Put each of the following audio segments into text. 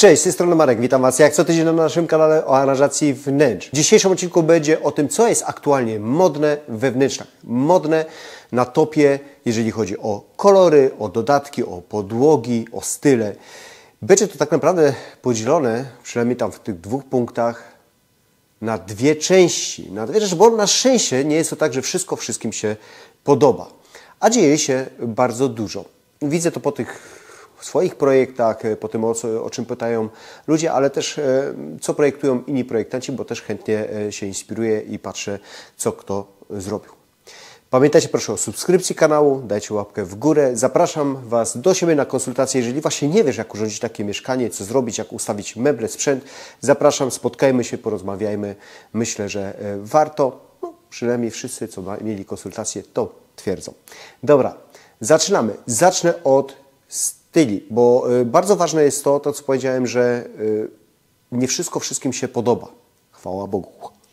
Cześć, z tej strony Marek, witam Was jak co tydzień na naszym kanale o aranżacji wnętrz. W dzisiejszym odcinku będzie o tym, co jest aktualnie modne we wnętrzach. Modne na topie, jeżeli chodzi o kolory, o dodatki, o podłogi, o style. Będzie to tak naprawdę podzielone, przynajmniej tam w tych dwóch punktach, na dwie części. Na dwie rzeczy, bo na szczęście nie jest to tak, że wszystko wszystkim się podoba. A dzieje się bardzo dużo. Widzę to po tych swoich projektach, po tym o czym pytają ludzie, ale też co projektują inni projektanci, bo też chętnie się inspiruję i patrzę, co kto zrobił. Pamiętajcie proszę o subskrypcji kanału, dajcie łapkę w górę. Zapraszam Was do siebie na konsultacje. Jeżeli właśnie nie wiesz, jak urządzić takie mieszkanie, co zrobić, jak ustawić meble, sprzęt, zapraszam, spotkajmy się, porozmawiajmy. Myślę, że warto, przynajmniej wszyscy, co mieli konsultacje, to twierdzą. Dobra, zaczynamy. Zacznę od styli, bo bardzo ważne jest to, co powiedziałem, że nie wszystko wszystkim się podoba. Chwała Bogu.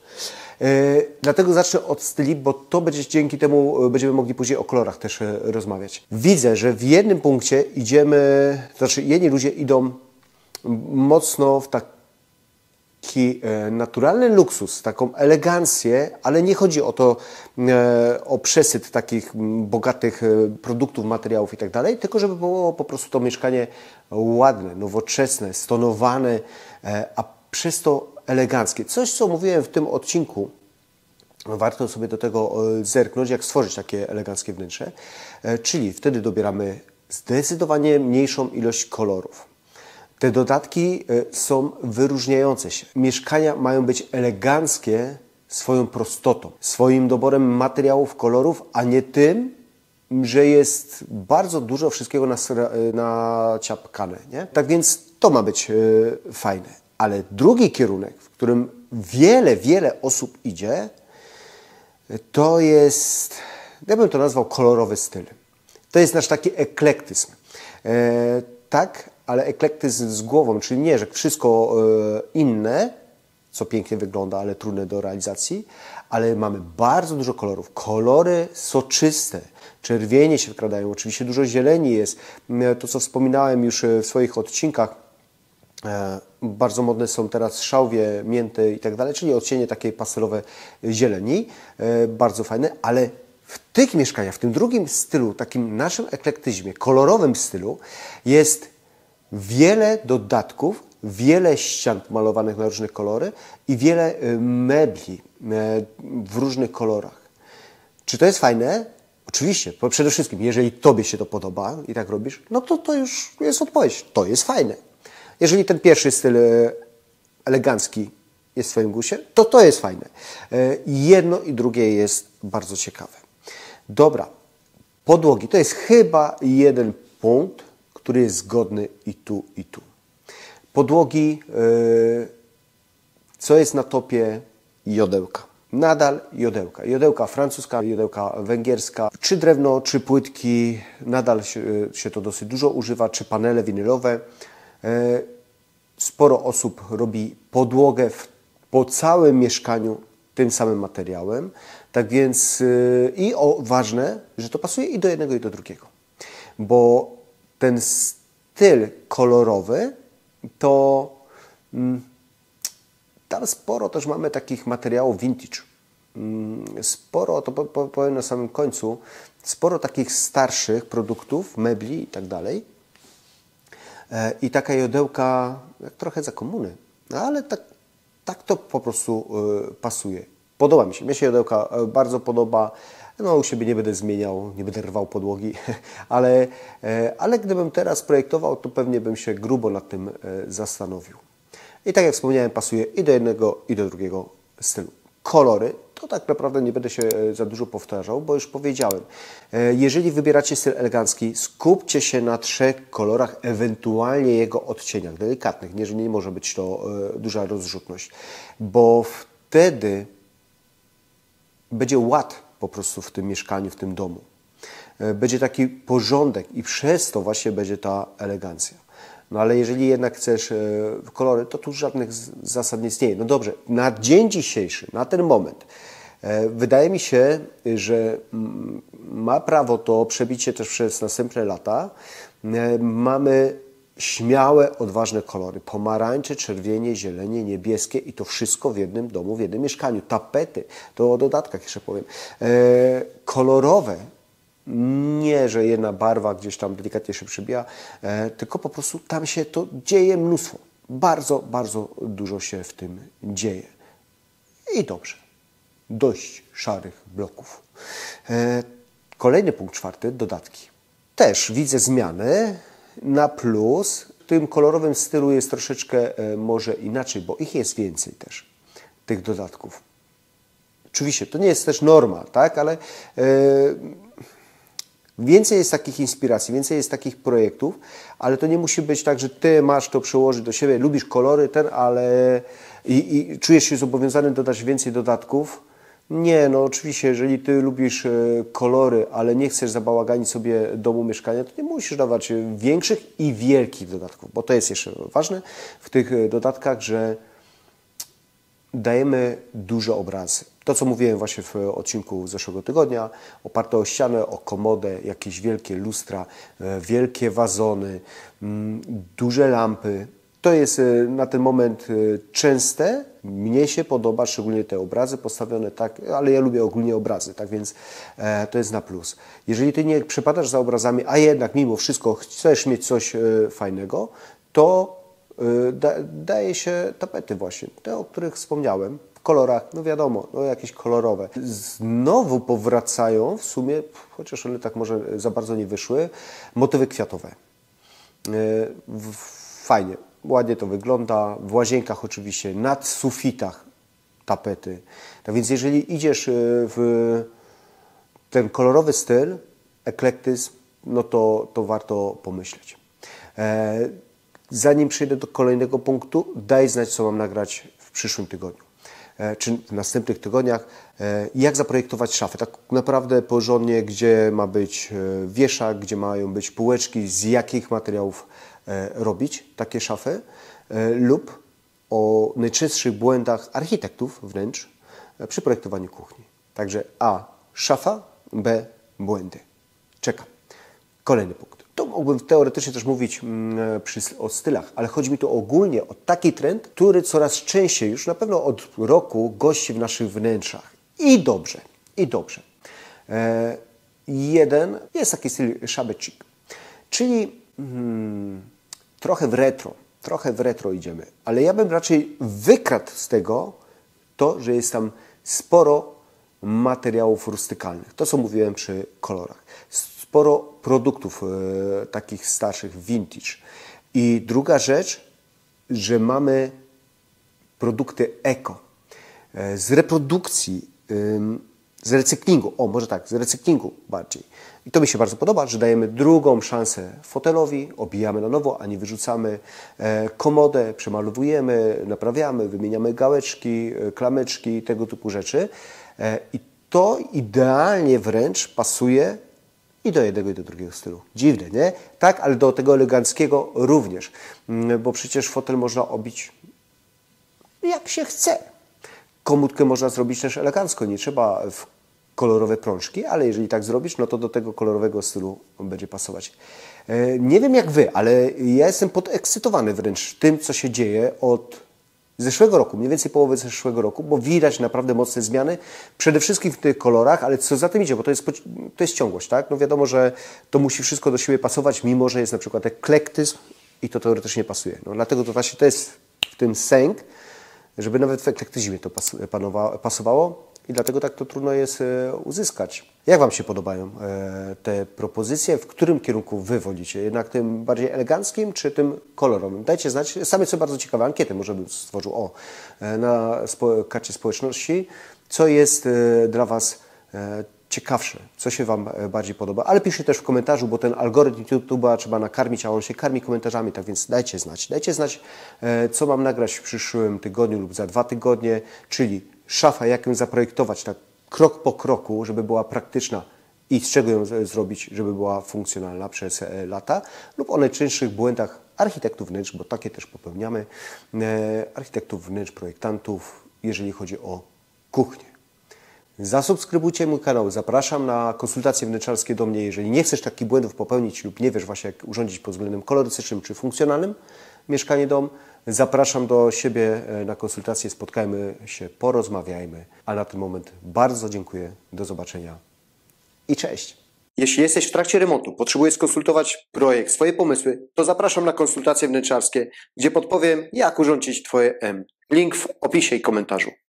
Dlatego zacznę od styli, bo to będzie dzięki temu będziemy mogli później o kolorach też rozmawiać. Widzę, że w jednym punkcie idziemy, znaczy jedni ludzie idą mocno w taki naturalny luksus, taką elegancję, ale nie chodzi o to, o przesyt takich bogatych produktów, materiałów i tak dalej, tylko żeby było po prostu to mieszkanie ładne, nowoczesne, stonowane, a przez to eleganckie. Coś, co mówiłem w tym odcinku, warto sobie do tego zerknąć, jak stworzyć takie eleganckie wnętrze, czyli wtedy dobieramy zdecydowanie mniejszą ilość kolorów. Te dodatki są wyróżniające się. Mieszkania mają być eleganckie swoją prostotą, swoim doborem materiałów, kolorów, a nie tym, że jest bardzo dużo wszystkiego naciapkane, nie? Tak więc to ma być fajne. Ale drugi kierunek, w którym wiele osób idzie, to jest, ja bym to nazwał kolorowy styl. To jest nasz taki eklektyzm. Tak, ale eklektyzm z głową, czyli nie, że wszystko inne, co pięknie wygląda, ale trudne do realizacji, ale mamy bardzo dużo kolorów. Kolory soczyste, czerwienie się wkradają, oczywiście dużo zieleni jest. To, co wspominałem już w swoich odcinkach, bardzo modne są teraz szałwie, mięty i tak dalej, czyli odcienie takiej pastelowe zieleni, bardzo fajne, ale w tych mieszkaniach, w tym drugim stylu, takim naszym eklektyzmie, kolorowym stylu jest wiele dodatków, wiele ścian malowanych na różne kolory i wiele mebli w różnych kolorach. Czy to jest fajne? Oczywiście, bo przede wszystkim, jeżeli Tobie się to podoba i tak robisz, no to już jest odpowiedź. To jest fajne. Jeżeli ten pierwszy styl elegancki jest w Twoim guście, to jest fajne. Jedno i drugie jest bardzo ciekawe. Dobra, podłogi. To jest chyba jeden punkt, który jest zgodny i tu, i tu. Podłogi, co jest na topie? Jodełka. Nadal jodełka. Jodełka francuska, jodełka węgierska, czy drewno, czy płytki, nadal się to dosyć dużo używa, czy panele winylowe. Sporo osób robi podłogę po całym mieszkaniu tym samym materiałem. Tak więc ważne, że to pasuje i do jednego, i do drugiego. Bo ten styl kolorowy to tam sporo też mamy takich materiałów vintage. Sporo, to powiem na samym końcu, sporo takich starszych produktów, mebli i tak dalej. I taka jodełka, jak trochę za komuny, no ale tak to po prostu pasuje. Podoba mi się. Mnie się jodełka bardzo podoba. No u siebie nie będę zmieniał, nie będę rwał podłogi, ale gdybym teraz projektował, to pewnie bym się grubo nad tym zastanowił. I tak jak wspomniałem, pasuje i do jednego, i do drugiego stylu. Kolory, to tak naprawdę nie będę się za dużo powtarzał, bo już powiedziałem. Jeżeli wybieracie styl elegancki, skupcie się na 3 kolorach, ewentualnie jego odcieniach delikatnych. Nie może być to duża rozrzutność, bo wtedy będzie ład po prostu w tym mieszkaniu, w tym domu. Będzie taki porządek i przez to właśnie będzie ta elegancja. No ale jeżeli jednak chcesz kolory, to tu żadnych zasad nie istnieje. No dobrze, na dzień dzisiejszy, na ten moment, wydaje mi się, że ma prawo to przebić się też przez następne lata. Mamy śmiałe, odważne kolory. Pomarańcze, czerwienie, zielenie, niebieskie i to wszystko w jednym domu, w jednym mieszkaniu. Tapety, to o dodatkach jeszcze powiem. Kolorowe. Nie, że jedna barwa gdzieś tam delikatnie się przybija, tylko po prostu tam się to dzieje mnóstwo. Bardzo, bardzo dużo się w tym dzieje. I dobrze. Dość szarych bloków. Kolejny punkt czwarty, dodatki. Też widzę zmiany na plus. W tym kolorowym stylu jest troszeczkę może inaczej, bo ich jest więcej też, tych dodatków. Oczywiście, to nie jest też norma, tak, ale więcej jest takich inspiracji, więcej jest takich projektów, ale to nie musi być tak, że ty masz to przełożyć do siebie, lubisz kolory ale i czujesz się zobowiązany dodać więcej dodatków. Nie, no oczywiście, jeżeli ty lubisz kolory, ale nie chcesz zabałaganić sobie domu, mieszkania, to nie musisz dawać większych i wielkich dodatków, bo to jest jeszcze ważne w tych dodatkach, że dajemy duże obrazy. To, co mówiłem właśnie w odcinku z zeszłego tygodnia, oparte o ścianę, o komodę, jakieś wielkie lustra, wielkie wazony, duże lampy. To jest na ten moment częste. Mnie się podoba, szczególnie te obrazy postawione tak, ale ja lubię ogólnie obrazy, tak więc to jest na plus. Jeżeli ty nie przepadasz za obrazami, a jednak mimo wszystko chcesz mieć coś fajnego, to daje się tapety właśnie, te, o których wspomniałem, w kolorach, no wiadomo, no jakieś kolorowe. Znowu powracają w sumie, chociaż one tak może za bardzo nie wyszły, motywy kwiatowe. Fajnie, ładnie to wygląda, w oczywiście, nad sufitach tapety. Tak więc jeżeli idziesz w ten kolorowy styl, eklektyzm, no to warto pomyśleć. Zanim przejdę do kolejnego punktu, daj znać, co mam nagrać w przyszłym tygodniu, czy w następnych tygodniach, jak zaprojektować szafę. Tak naprawdę porządnie, gdzie ma być wieszak, gdzie mają być półeczki, z jakich materiałów robić takie szafy lub o najczęstszych błędach architektów wręcz przy projektowaniu kuchni. Także A. Szafa, B. Błędy. Czekam. Kolejny punkt. To mógłbym teoretycznie też mówić o stylach, ale chodzi mi tu ogólnie o taki trend, który coraz częściej, już na pewno od roku, gości w naszych wnętrzach. I dobrze, i dobrze. Jeden jest taki styl szabecik, czyli trochę w retro idziemy, ale ja bym raczej wykradł z tego to, że jest tam sporo materiałów rustykalnych. To, co mówiłem przy kolorach. Sporo produktów takich starszych, vintage. I druga rzecz, że mamy produkty eko. Z reprodukcji, z recyklingu, może tak, z recyklingu bardziej. I to mi się bardzo podoba, że dajemy drugą szansę fotelowi, obijamy na nowo, a nie wyrzucamy komodę, przemalowujemy, naprawiamy, wymieniamy gałeczki, klameczki, tego typu rzeczy. I to idealnie wręcz pasuje i do jednego, i do drugiego stylu. Dziwne, nie? Tak, ale do tego eleganckiego również. Bo przecież fotel można obić jak się chce. Komódkę można zrobić też elegancko. Nie trzeba w kolorowe prążki, ale jeżeli tak zrobisz, no to do tego kolorowego stylu on będzie pasować. Nie wiem jak wy, ale ja jestem podekscytowany wręcz tym, co się dzieje od zeszłego roku, mniej więcej połowy zeszłego roku, bo widać naprawdę mocne zmiany, przede wszystkim w tych kolorach, ale co za tym idzie, bo to jest ciągłość, tak? No wiadomo, że to musi wszystko do siebie pasować, mimo że jest na przykład eklektyzm i to teoretycznie pasuje. No dlatego to właśnie to jest w tym sęk, żeby nawet w eklektyzmie to pasowało i dlatego tak to trudno jest uzyskać. Jak Wam się podobają te propozycje? W którym kierunku Wy wolicie? Jednak tym bardziej eleganckim, czy tym kolorowym? Dajcie znać. Same co bardzo ciekawe ankiety może bym stworzył na karcie społeczności. Co jest dla Was ciekawsze? Co się Wam bardziej podoba? Ale piszcie też w komentarzu, bo ten algorytm YouTube'a trzeba nakarmić, a on się karmi komentarzami, tak więc dajcie znać. Dajcie znać, co mam nagrać w przyszłym tygodniu lub za 2 tygodnie, czyli szafa, jak ją zaprojektować tak krok po kroku, żeby była praktyczna i z czego ją zrobić, żeby była funkcjonalna przez lata, lub o najczęstszych błędach architektów wnętrz, bo takie też popełniamy, architektów wnętrz, projektantów, jeżeli chodzi o kuchnię. Zasubskrybujcie mój kanał. Zapraszam na konsultacje wnętrzarskie do mnie, jeżeli nie chcesz takich błędów popełnić lub nie wiesz właśnie jak urządzić pod względem kolorystycznym czy funkcjonalnym mieszkanie, dom. Zapraszam do siebie na konsultacje, spotkajmy się, porozmawiajmy. A na ten moment bardzo dziękuję. Do zobaczenia i cześć. Jeśli jesteś w trakcie remontu, potrzebujesz skonsultować projekt, swoje pomysły, to zapraszam na konsultacje wnętrzarskie, gdzie podpowiem, jak urządzić Twoje M. Link w opisie i komentarzu.